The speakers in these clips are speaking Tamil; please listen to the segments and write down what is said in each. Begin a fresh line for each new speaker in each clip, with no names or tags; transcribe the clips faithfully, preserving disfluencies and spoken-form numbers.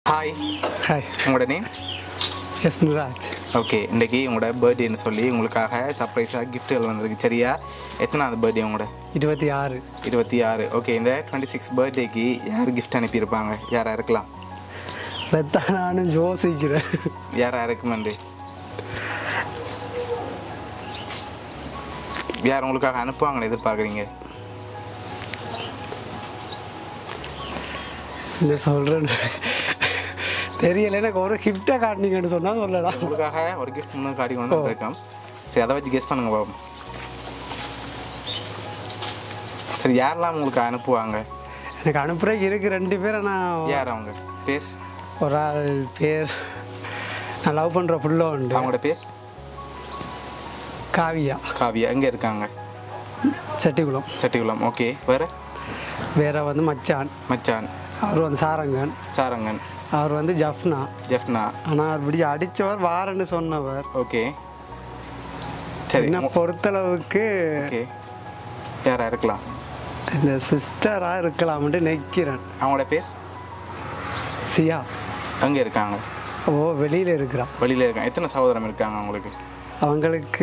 ஹாய்
ஹாய்
உங்களோட நேம்?
எஸ் ராஜ்.
ஓகே, இன்றைக்கி உங்களோட பர்த்டேன்னு சொல்லி உங்களுக்காக சர்ப்ரைஸாக கிஃப்ட்டுகள் வந்திருக்கு. சரியா? எத்தனாவது பர்த்டே உங்களோட?
இருபத்தி ஆறு.
இருபத்தி ஆறு. ஓகே, இந்த டுவெண்ட்டி சிக்ஸ் பர்த்டேக்கு யார் கிஃப்ட் அனுப்பியிருப்பாங்க? யாராக இருக்கலாம்?
அதான் நானும் யோசிக்கிறேன்.
யாராக இருக்குமெண்டு யார் உங்களுக்காக அனுப்புவாங்கன்னு எதிர்பார்க்குறீங்க?
என்ன சொல்கிறேன் தெரியல. எனக்கு ஒரு கிஃப்டை காட்டினீங்கன்னு சொன்னால் சொல்லலாம்.
உங்களுக்காக ஒரு கிஃப்ட் முன்னே காட்டி கொண்டு வந்திருக்கோம். சரி, அதை வச்சு கெஸ் பண்ணுங்க பாப்போம். சரி, யாரெல்லாம் உங்களுக்கு அனுப்புவாங்க?
எனக்கு அனுப்புறதுக்கு இருக்கு ரெண்டு பேர். நான்
யார் அவங்க பேர்?
ஒரு ஆள் பேர் நான் லவ் பண்ணுற புள்ள உண்டு.
அவங்களோட பேர்?
காவியா.
காவியா. எங்கே இருக்காங்க?
செட்டிக்குளம்.
செட்டிக்குளம். ஓகே, வேறு?
வேற வந்து மச்சான்.
மச்சான்.
அவர் வந்து சாரங்கன்.
சாரங்கன்.
அவர் வந்து ஜஃப்னா.
ஜஃப்னா.
ஆனால் அப்படி அடித்தவர் வாரன்னு சொன்னவர்.
ஓகே, சரி.
என்ன பொறுத்தளவுக்கு
ஓகே, யாராக இருக்கலாம்?
இந்த சிஸ்டராக இருக்கலாம்ட்டு நினைக்கிறேன்.
அவங்களோட பேர்?
சியா.
அங்கே இருக்காங்க?
ஓ, வெளியில் இருக்கிறான்.
வெளியில் இருக்காங்க. எத்தனை சகோதரம் இருக்காங்க அவங்களுக்கு?
அவங்களுக்கு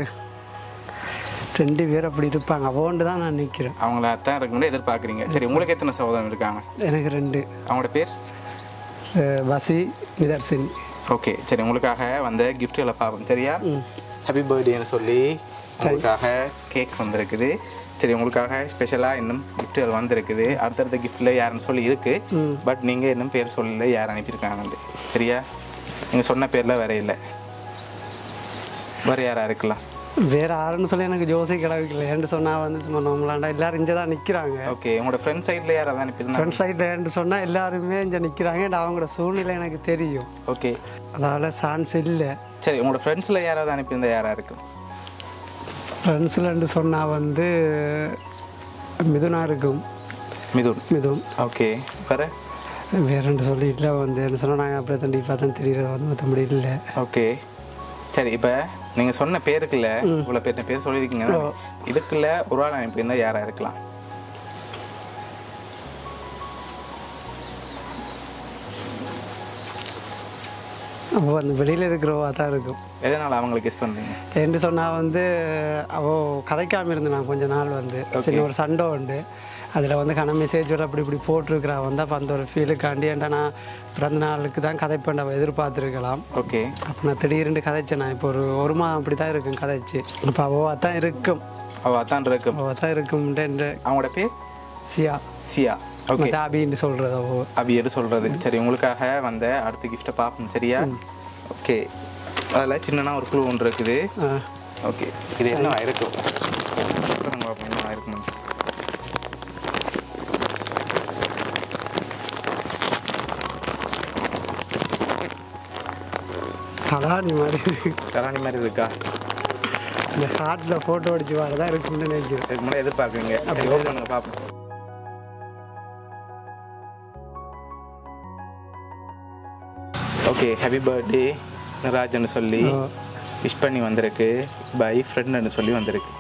ரெண்டு பேர் அப்படி இருப்பாங்க. அவன்ட்டு தான் நான் நிற்கிறேன்.
அவங்கள தான் இருக்குன்னு எதிர்பார்க்குறீங்க. சரி, உங்களுக்கு எத்தனை சகோதரம் இருக்காங்க?
எனக்கு ரெண்டு.
அவங்களோட பேர்?
வசி, நிதர்சின்.
ஓகே, சரி. உங்களுக்காக வந்த கிஃப்ட்டுகளை பார்ப்போம். சரியா? ஹாப்பி பர்த்டேன்னு சொல்லி உங்களுக்காக கேக் வந்திருக்குது. சரி, உங்களுக்காக ஸ்பெஷலாக இன்னும் கிஃப்ட்டுகள் வந்திருக்குது. அடுத்தடுத்த கிஃப்ட்டில் யாருன்னு சொல்லி இருக்குது. பட் நீங்கள் இன்னும் பேர் சொல்லல யார் அனுப்பியிருக்காங்கன்னு. சரியா? நீங்கள் சொன்ன பேரில் வேற இல்லை. வேறு யாராக இருக்கலாம்?
வேறு யாருன்னு சொல்லி எனக்கு ஜோசி கிளவிக்கல. ஏன்னு சொன்னால் வந்து சும்மா நம்மளாண்டா எல்லோரும் இங்கே தான் நிற்கிறாங்க.
ஓகே, உங்களோட ஃப்ரெண்ட் சைடில் யாராவது அனுப்பியிருந்தாங்க?
ஃப்ரெண்ட் சைடில் ஏன்னு சொன்னால் எல்லாருமே இங்கே நிற்கிறாங்க. அவங்களோட சூழ்நிலை எனக்கு தெரியும்.
ஓகே,
அதனால் சான்ஸ் இல்லை.
சரி, உங்களோட ஃப்ரெண்ட்ஸில் யாராவது அனுப்பியிருந்தா யாராக இருக்கும்?
ஃப்ரெண்ட்ஸ்லன்னு சொன்னால் வந்து மிதுனா இருக்கும்.
மிதுன்.
மிதுன்.
ஓகே, வேறு?
வேறென்று சொல்லி இல்லை வந்து என்ன சொன்னால் நாங்கள் அப்படியே தண்டி இப்போ தான் தெரியுறது வந்து மற்றபடி இல்லை.
ஓகே, சரி. இப்போ நீங்கள் சொன்ன பேருக்குள்ள இவ்வளோ பேர் பேர் சொல்லியிருக்கீங்க. இதுக்குள்ள ஒரு ஆள் அனுப்பியிருந்தா யாராக இருக்கலாம்?
அப்போ அந்த வெளியில் இருக்கிறவா தான் இருக்கும்.
எதனால் அவங்களுக்கு கெஸ் பண்ணுறீங்க?
என்று சொன்னால் வந்து அவள் கதைக்காமல் இருந்து நான் கொஞ்ச நாள் வந்து சின்ன ஒரு சண்டை உண்டு. அதில் வந்து கன மெசேஜோட அப்படி இப்படி போட்டிருக்கிறா வந்து. அப்போ அந்த ஒரு ஃபீலுக்காண்டி ஏன்டா நான் பிறந்த நாளுக்கு தான் கதைப்பேன் அவள் எதிர்பார்த்துருக்கலாம்.
ஓகே,
அப்போ நான் திடீர்னு கதைச்சேன். நான் இப்போ ஒரு ஒரு மாதம் அப்படி தான் இருக்கும் கதைச்சு. அப்போ அவள் தான் இருக்கும்.
அவள் தான் இருக்கும்.
அவள் தான் இருக்கும்ன்ற.
அவங்களோட பேர்?
சியா.
சியா. ஓகே,
அபின்னு சொல்கிறது. அவள்
அபின்னு சொல்கிறது. சரி, உங்களுக்காக வந்த அடுத்த கிஃப்ட்டை பார்ப்போம். சரியா? ஓகே, அதில் சின்னனா ஒரு குழு ஒன்று இருக்குது. ஓகே, இது என்ன இருக்கும்? என்ன இருக்கும்?
கலாணி மாதிரி.
கலாணி மாதிரி இருக்கா?
இந்த ஹார்ட்டில் ஃபோட்டோ அடிச்சு வரதான் இருக்குன்னு நினைக்கிறேன்.
இதுக்கு முன்னாடி எதிர்பார்க்குறீங்க. அப்படி ஓப்பன் பண்ணுங்க பார்ப்போம். ஓகே, ஹாப்பி பர்த்டே ராஜன்னு சொல்லி விஷ் பண்ணி வந்திருக்கு. பை ஃப்ரெண்டுன்னு சொல்லி வந்திருக்கு.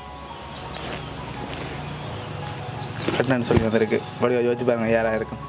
ஃப்ரெண்டுன்னு சொல்லி வந்திருக்கு. வடிவா யோசிச்சு பாருங்க யாராக இருக்கும்?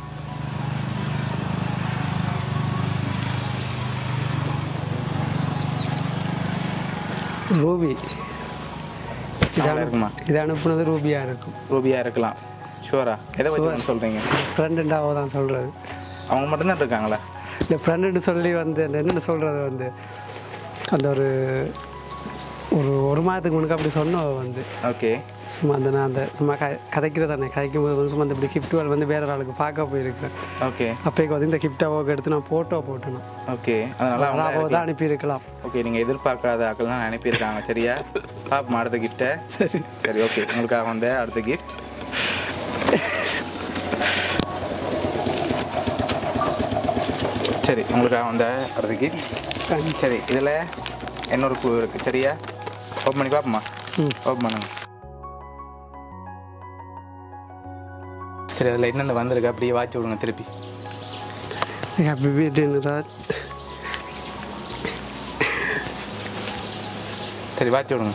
ரூபி.
இதாக இருக்குமா?
இது அனுப்புனது ரூபியாக இருக்கும்.
ரூபியாக இருக்கலாம். ஷுவரா? எதை வச்சு சொல்கிறீங்க?
ஃப்ரெண்டுண்டாவோ தான் சொல்கிறது.
அவங்க மட்டும்தான் இருக்காங்களா?
இந்த ஃப்ரெண்டுன்னு சொல்லி வந்து என்னென்ன சொல்கிறது வந்து அந்த ஒரு ஒரு ஒரு மாதத்துக்கு முன்னாடி அப்படி சொன்னவ வந்து.
ஓகே,
சும்மா அந்த நான் அந்த சும்மா க கதைக்கிறது தானே. கதைக்கும் போது வந்து சும்மா அந்த இப்படி கிஃப்ட்டுகள் வந்து வேறு ஆளுக்கு பார்க்க போயிருக்கிறேன்.
ஓகே,
அப்போக்கு வந்து இந்த கிஃப்டாவோக்கு எடுத்து நான் ஃபோட்டோ போட்டேன்.
ஓகே, அதனால் அவங்க
தான் அனுப்பியிருக்கலாம்.
ஓகே, நீங்கள் எதிர்பார்க்காத ஆக்கள் தான் அனுப்பியிருக்காங்க. சரியா? பார்ப்போம் அடுத்த கிஃப்ட்டை.
சரி
சரி, ஓகே. உங்களுக்காக வந்த அடுத்த கிஃப்ட். சரி, உங்களுக்காக வந்த அடுத்த கிஃப்ட். சரி, இதில் இன்னொரு பூ இருக்குது. சரியா? ஓப்பன் பண்ணி பார்ப்போமா?
ம்,
ஓப்பன் பண்ணுங்க. சரி, அதில் என்னென்ன வந்திருக்கு அப்படியே வாட்சி விடுங்க திருப்பி.
Happy birthday Raj.
சரி, வாட்சி விடுங்க.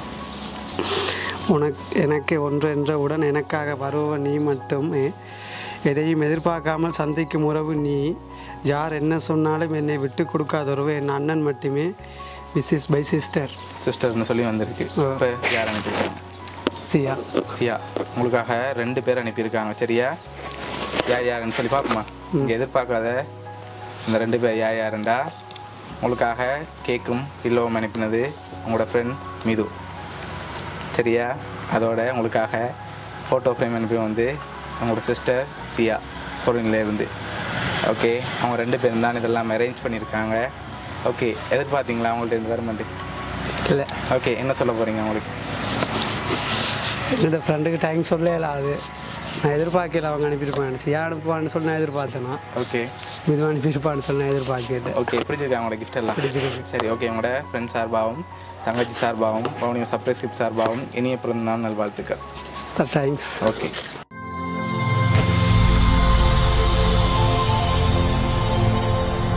உனக்கு எனக்கு ஒன்று என்றவுடன் எனக்காக வருவ நீ மட்டுமே எதையும் எதிர்பார்க்காமல் சந்திக்கும் உறவு நீ, யார் என்ன சொன்னாலும் என்னை விட்டு கொடுக்காத உறவு என் அண்ணன் மட்டுமே. This is by sister.
சிஸ்டர்னு சொல்லி வந்திருக்கு. இப்போ யார் அனுப்பியிருக்காங்க?
சியா.
சியா உங்களுக்காக ரெண்டு பேர் அனுப்பியிருக்காங்க. சரியா? யார் யாருன்னு சொல்லி பார்ப்போமா? இங்கே எதிர்பார்க்காத இந்த ரெண்டு பேர் யார் யாருண்டா, உங்களுக்காக கேக்கும் பில்லோவும் அனுப்பினது உங்களோட ஃப்ரெண்ட் மிது. சரியா? அதோட உங்களுக்காக ஃபோட்டோ ஃப்ரேம் அனுப்பி வந்து உங்களோட சிஸ்டர் சியா ஃபாரின்லேருந்து. ஓகே, அவங்க ரெண்டு பேரும் தான் இதெல்லாம் அரேஞ்ச் பண்ணியிருக்காங்க. ஓகே, எதிர்பார்த்தீங்களா அவங்கள்ட்ட இருந்து வருமாண்டு?
இல்லை.
ஓகே, என்ன சொல்ல போகிறீங்க உங்களுக்கு?
இந்த ஃப்ரெண்டுக்கு தேங்க்ஸ் சொல்லல. அது நான் எதிர்பார்க்கல அவங்க அனுப்பியிருப்பாங்க. சியா அனுப்புவான்னு சொல்லி நான் எதிர்பார்த்தேன்னா. ஓகே, மிது அனுப்பியிருப்பான்னு சொல்லி நான் எதிர்பார்க்கல.
ஓகே, பிடிச்சிருக்கா அவங்களோட கிஃப்ட் எல்லாம்?
பிடிச்சிருக்கு.
சரி, ஓகே. உங்களோட ஃப்ரெண்ட் சார்பாகவும் தங்கச்சி சார்பாகவும் பவுனியா சர்ப்ரைஸ் கிஃப்ட் சார்பாகவும் இனிய பிறந்த நாள் நல்வாழ்த்துக்கள்.
தேங்க்ஸ்.
ஓகே.